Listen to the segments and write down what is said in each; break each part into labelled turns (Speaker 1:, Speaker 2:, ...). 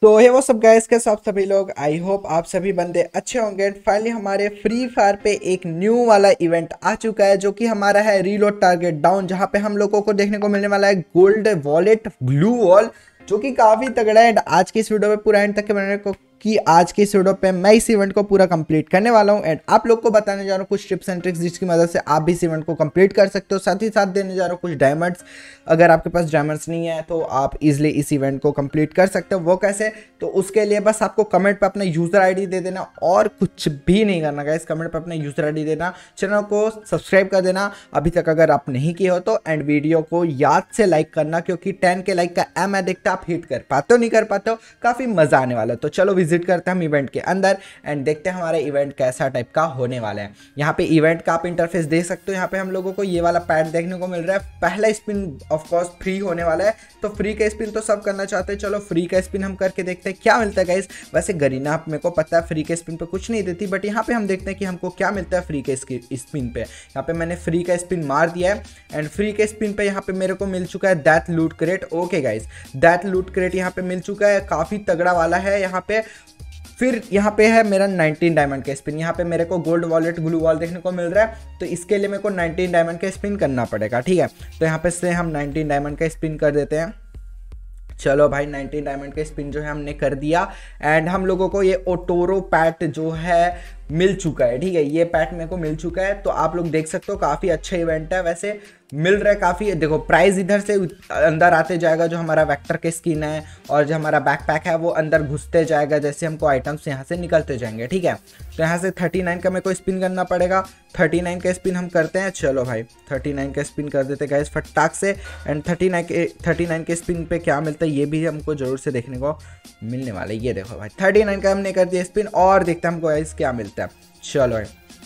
Speaker 1: तो हे वो सब गाइस के सब सभी लोग, आई होप आप सभी बंदे अच्छे होंगे। फाइनली हमारे फ्री फायर पे एक न्यू वाला इवेंट आ चुका है जो कि हमारा है रीलोड टारगेट डाउन, जहां पे हम लोगों को देखने को मिलने वाला है गोल्ड वॉलेट ग्लू वॉल, जो कि काफी तगड़ा है। आज की इस वीडियो में पूरा एंड तक के बनने को कि आज के इस वीडियो पे मैं इस इवेंट को पूरा कंप्लीट करने वाला हूं एंड आप लोग को बताने जा रहा हूं कुछ टिप्स एंड ट्रिक्स जिसकी मदद से आप भी इस इवेंट को कंप्लीट कर सकते हो। साथ ही साथ देने जा रहा हूं कुछ डायमंड्स, अगर आपके पास डायमंड्स नहीं है तो आप इजिली इस इवेंट को कंप्लीट कर सकते हो। वो कैसे? तो उसके लिए बस आपको कमेंट पे अपना यूजर आईडी दे देना और कुछ भी नहीं करना गाइस। कमेंट पे अपना यूजर आईडी देना, चैनल को सब्सक्राइब कर देना अभी तक अगर आप नहीं किए हो तो, एंड वीडियो को याद से लाइक करना क्योंकि 10 के लाइक का एम है देखता, आप हिट कर पाते हो नहीं कर पाते हो, काफी मजा आने वाला है। तो चलो विजिट करते हैं हम इवेंट के अंदर एंड देखते हैं हमारा इवेंट कैसा टाइप का होने वाला है। यहाँ पे इवेंट का आप इंटरफेस देख सकते हो। यहाँ पे हम लोगों को ये वाला पैड देखने को मिल रहा है। पहला स्पिन ऑफ कोर्स फ्री होने वाला है, तो फ्री का स्पिन तो सब करना चाहते हैं। चलो फ्री का स्पिन हम करके देखते हैं क्या मिलता है गाइस। वैसे गरीना मेरे को पता है फ्री के स्पिन पे कुछ नहीं देती, बट यहाँ पे हम देखते हैं कि हमको क्या मिलता है फ्री के स्पिन पे। यहाँ पे मैंने फ्री का स्पिन मार दिया है एंड फ्री के स्पिन पे यहाँ पे मेरे को मिल चुका है that loot crate. Okay guys, that loot crate यहाँ पे मिल चुका है, काफी तगड़ा वाला है यहाँ पे। फिर यहाँ पे है मेरा 19 डायमंड का स्पिन। यहाँ पे मेरे को गोल्ड वॉलेट ग्लू वॉल देखने को मिल रहा है, तो इसके लिए मेरे को 19 डायमंड का स्पिन करना पड़ेगा। ठीक है, तो यहाँ पे से हम 19 डायमंड का स्पिन कर देते हैं। चलो भाई 19 डायमंड का स्पिन जो है हमने कर दिया एंड हम लोगों को ये ओटोरो पैट जो है मिल चुका है। ठीक है, ये पैट मेरे को मिल चुका है। तो आप लोग देख सकते हो काफ़ी अच्छा इवेंट है, वैसे मिल रहा है काफ़ी। देखो प्राइस इधर से अंदर आते जाएगा, जो हमारा वेक्टर के स्किन है और जो हमारा बैकपैक है वो अंदर घुसते जाएगा जैसे हमको आइटम्स यहाँ से निकलते जाएंगे। ठीक है, तो यहाँ से 39 का मेरे को स्पिन करना पड़ेगा। 39 का स्पिन हम करते हैं। चलो भाई 39 का स्पिन कर देते गाइस फटाक से। एंड 39 के स्पिन पे क्या मिलता है ये भी हमको जरूर से देखने को मिलने वाला है। ये देखो भाई 39 का हमने कर दिया स्पिन और देखते हैं हमको गाइस क्या मिलता है। चलो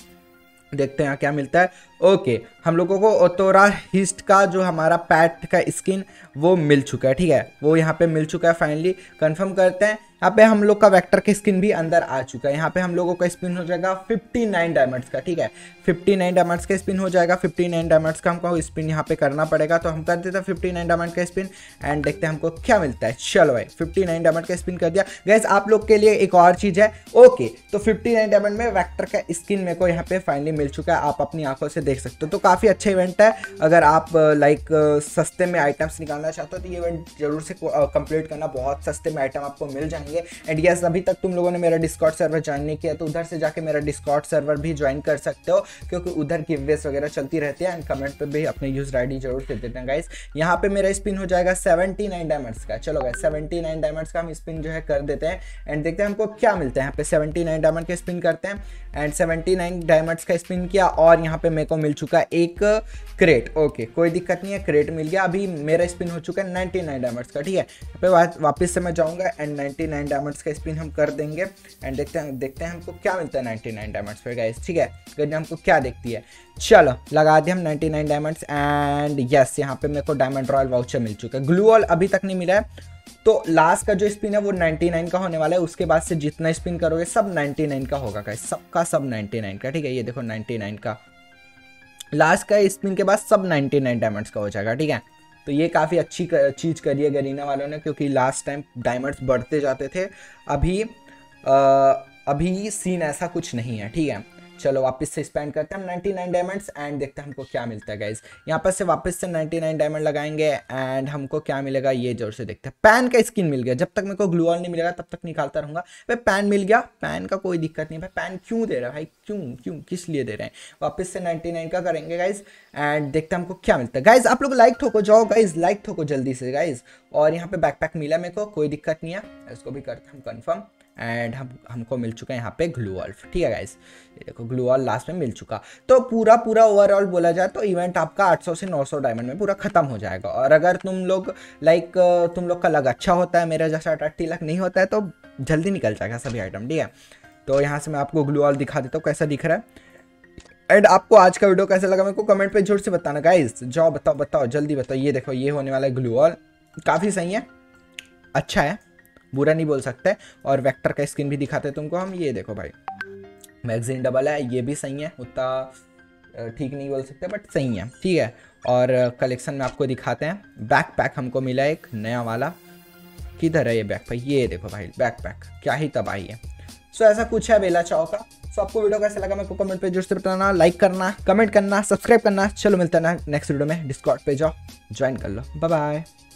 Speaker 1: देखते हैं क्या मिलता है। ओके, हम लोगों को ओतोरा हिस्ट का जो हमारा पैट का स्किन वो मिल चुका है। ठीक है, वो यहाँ पे मिल चुका है। फाइनली कंफर्म करते हैं। यहाँ पे हम लोग का वेक्टर का स्किन भी अंदर आ चुका है। यहाँ पे हम लोगों का स्पिन हो जाएगा 59 डायमंड्स का। ठीक है, 59 डायमंड्स का स्पिन हो जाएगा। 59 डायमंड्स का हमको स्पिन यहाँ पे करना पड़ेगा, तो हम कर देते हैं 59 डायमंड का स्पिन एंड देखते हैं हमको क्या मिलता है। चलो भाई 59 डायमंड का स्पिन कर दिया। गाइस आप लोग के लिए एक और चीज़ है। ओके, तो 59 डायमंड में वेक्टर का स्किन मेरे को यहाँ पे फाइनली मिल चुका है, आप अपनी आंखों से देख सकते हो। तो काफ़ी अच्छा इवेंट है। अगर आप लाइक सस्ते में आइटम्स निकालना चाहते हो तो ये इवेंट जरूर से कंप्लीट करना, बहुत सस्ते में आइटम आपको मिल जाएंगे। एंड यस, अभी तक तुम लोगों ने मेरा डिस्कॉर्ड सर्वर ज्वाइन नहीं किया तो उधर से जाके मेरा डिस्कॉर्ड सर्वर भी ज्वाइन कर सकते हो, क्योंकि उधर गिववेज वगैरह चलती रहती है। एंड कमेंट पे भी अपने यूजर आईडी जरूर दे देना गाइस। यहाँ पे मेरा स्पिन हो जाएगा 79 डायमंड्स का। चलो गाइस 79 डायमंड्स का हम स्पिन जो है कर देते हैं एंड देखते हैं हमको क्या मिलता है। यहाँ पे 79 डायमंड का स्पिन करते हैं एंड 79 डायमंड्स का स्पिन किया और यहाँ पे मेरे को मिल चुका है एक क्रेट। ओके, कोई दिक्कत नहीं है, क्रेट मिल गया। अभी मेरा स्पिन हो चुका है 99 डायमंड्स का। ठीक है, यहाँ पे वापस से मैं जाऊँगा एंड 99 डायमंड्स का स्पिन हम कर देंगे एंड देखते हैं हमको क्या मिलता है 99 डायमंड्स पे गाइस। ठीक है, गन्ना हमको क्या देखती है। चलो लगा दिए हम 99 डायमंड्स एंड यस, यहाँ पे मेरे को डायमंड रॉयल वाउचर मिल चुका है। ग्लू वॉल अभी तक नहीं मिला है, तो लास्ट का जो स्पिन है वो 99 का होने वाला है। उसके बाद से जितना स्पिन करोगे सब 99 का होगा गाइस, सबका सब 99 का। ठीक है, ये देखो 99 का लास्ट का स्पिन के बाद सब 99 डायमंड्स का हो जाएगा। ठीक है, तो ये काफ़ी अच्छी चीज़ करी है गरीना वालों ने, क्योंकि लास्ट टाइम डायमंड्स बढ़ते जाते थे, अभी सीन ऐसा कुछ नहीं है। ठीक है, चलो वापस से स्पेंड करते हैं हम 99 डायमंड्स एंड देखते हैं हमको क्या मिलता है गाइज। यहाँ पर से वापस से 99 डायमंड लगाएंगे एंड हमको क्या मिलेगा ये जोर से देखते हैं। पैन का स्किन मिल गया। जब तक मेरे को ग्लू वॉल नहीं मिलेगा तब तक निकालता रहूंगा। भाई पैन मिल गया, पैन का कोई दिक्कत नहीं। भाई पैन क्यों दे रहा है भाई, क्यों किस लिए दे रहे हैं। वापस से 99 का करेंगे गाइज एंड देखते हैं हमको क्या मिलता है। गाइज आप लोग लाइक ठोको, जाओ गाइज लाइक ठोको जल्दी से गाइज। और यहाँ पे बैकपैक मिला मेरे को, कोई दिक्कत नहीं है, इसको भी करते हैं हम कन्फर्म एंड हमको मिल चुका है यहाँ पे ग्लू वॉल। ठीक है गाइस, ये देखो ग्लू वॉल लास्ट में मिल चुका। तो पूरा ओवरऑल बोला जाए तो इवेंट आपका 800 से 900 डायमंड में पूरा खत्म हो जाएगा। और अगर तुम लोग तुम लोग का लग अच्छा होता है, मेरा जैसा 80 लाख नहीं होता है, तो जल्दी निकल जाएगा सभी आइटम। ठीक है, तो यहाँ से मैं आपको ग्लू वॉल दिखा देता हूँ कैसा दिख रहा है। एंड आपको आज का वीडियो कैसा लगा मेरे को कमेंट पे जरूर से बताना गाइस। जाओ बताओ जल्दी बताओ। ये देखो ये होने वाला है ग्लू वॉल, काफ़ी सही है, अच्छा है, बुरा नहीं बोल सकते। और वेक्टर का स्किन भी दिखाते हैं तुमको हम। ये देखो भाई मैगजीन डबल है, ये भी सही है, उतना ठीक नहीं बोल सकते बट सही है। ठीक है, और कलेक्शन में आपको दिखाते हैं। बैकपैक हमको मिला एक नया वाला, किधर है ये बैकपैक, ये देखो भाई बैकपैक, क्या ही तबाही है। सो ऐसा कुछ है बेला चाओ का। सो आपको वीडियो कैसा लगा मेरे को कमेंट पे जरूर से बताना, लाइक करना, कमेंट करना, सब्सक्राइब करना। चलो मिलते हैं नेक्स्ट वीडियो में। डिस्कॉर्ड पे जाओ, ज्वाइन कर लो। Bye bye.